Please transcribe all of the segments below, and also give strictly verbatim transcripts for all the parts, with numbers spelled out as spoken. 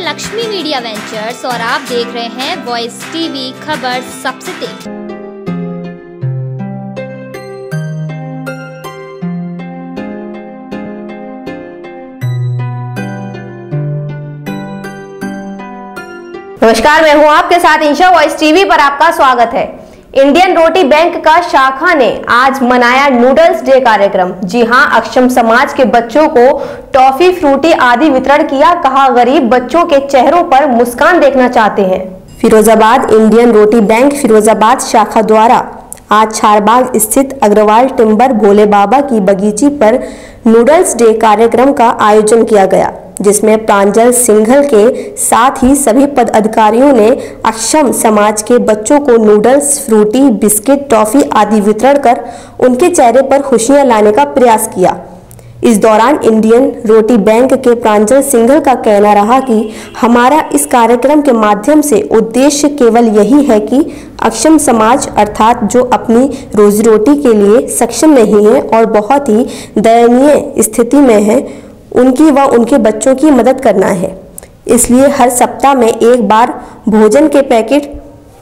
Lakshmi media ventures और आप देख रहे हैं वॉइस टीवी, खबर सबसे तेज। नमस्कार, मैं हूं आपके साथ इंशा। वॉइस टीवी पर आपका स्वागत है। इंडियन रोटी बैंक का शाखा ने आज मनाया नूडल्स डे कार्यक्रम। जी हां, अक्षम समाज के बच्चों को टॉफी, फ्रूटी आदि वितरण किया। कहा, गरीब बच्चों के चेहरों पर मुस्कान देखना चाहते हैं। फिरोजाबाद इंडियन रोटी बैंक फिरोजाबाद शाखा द्वारा आज चारबाग स्थित अग्रवाल टिम्बर भोले बाबा की बगीची पर नूडल्स डे कार्यक्रम का आयोजन किया गया, जिसमें प्रांजल सिंघल के साथ ही सभी पदाधिकारियों ने अक्षम समाज के बच्चों को नूडल्स, फ्रूटी, बिस्किट, टॉफी आदि वितरण कर उनके चेहरे पर खुशियां लाने का प्रयास किया। इस दौरान इंडियन रोटी बैंक के प्रांजल सिंघल का कहना रहा कि हमारा इस कार्यक्रम के माध्यम से उद्देश्य केवल यही है कि अक्षम समाज अर्थात जो अपनी रोजी रोटी के लिए सक्षम नहीं है और बहुत ही दयनीय स्थिति में है, उनकी व उनके बच्चों की मदद करना है। इसलिए हर सप्ताह में एक बार भोजन के पैकेट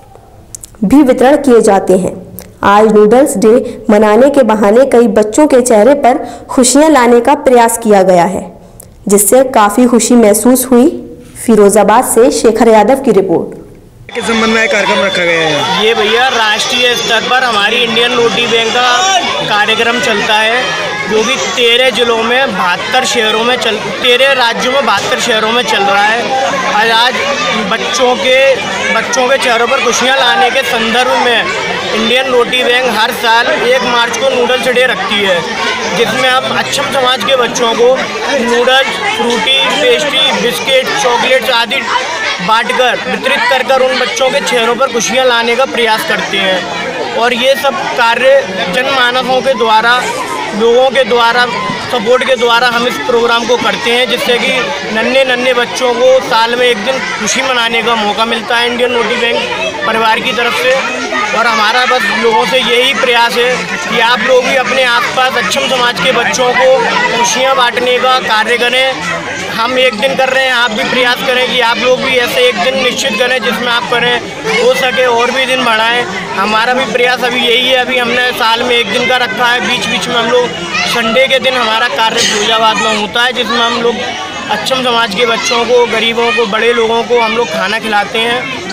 भी वितरण किए जाते हैं। आज नूडल्स डे मनाने के बहाने कई बच्चों के चेहरे पर खुशियां लाने का प्रयास किया गया है, जिससे काफी खुशी महसूस हुई। फिरोजाबाद से शेखर यादव की रिपोर्ट। किस संबंध में कार्यक्रम रखा गया है? ये भैया राष्ट्रीय स्तर पर हमारी इंडियन रोटी बैंक का कार्यक्रम चलता है, जो कि तेरह जिलों में बहत्तर शहरों में चल तेरह राज्यों में बहत्तर शहरों में चल रहा है। आज आज बच्चों के बच्चों के चेहरों पर खुशियां लाने के संदर्भ में इंडियन रोटी बैंक हर साल एक मार्च को नूडल्स डे रखती है, जिसमें हम अक्षम समाज के बच्चों को noodles, Frooti, pastry, biscuit, chocolates आदि बांटकर वितरित कर कर उन बच्चों के चेहरों पर खुशियां लाने का प्रयास करते हैं। और ये सब कार्य जनमानसों के द्वारा, लोगों के द्वारा, सपोर्ट के द्वारा हम इस प्रोग्राम को करते हैं, जिससे कि नन्हे नन्हे बच्चों को साल में एक दिन खुशी मनाने का मौका मिलता है इंडियन रोटी बैंक परिवार की तरफ से। और हमारा बस लोगों से यही प्रयास है कि आप लोग भी अपने आसपास अक्षम समाज के बच्चों को खुशियाँ बांटने का कार्य करें। हम एक दिन कर रहे हैं, आप भी प्रयास करें कि आप लोग भी ऐसे एक दिन निश्चित करें जिसमें आप करें, हो सके और भी दिन बढ़ाएं। हमारा भी प्रयास अभी यही है। अभी हमने साल में एक दिन का रखा है। बीच बीच में हम लोग संडे के दिन हमारा कार्य फिरोजाबाद में होता है, जिसमें हम लोग अक्षम समाज के बच्चों को, गरीबों को, बड़े लोगों को हम लोग खाना खिलाते हैं।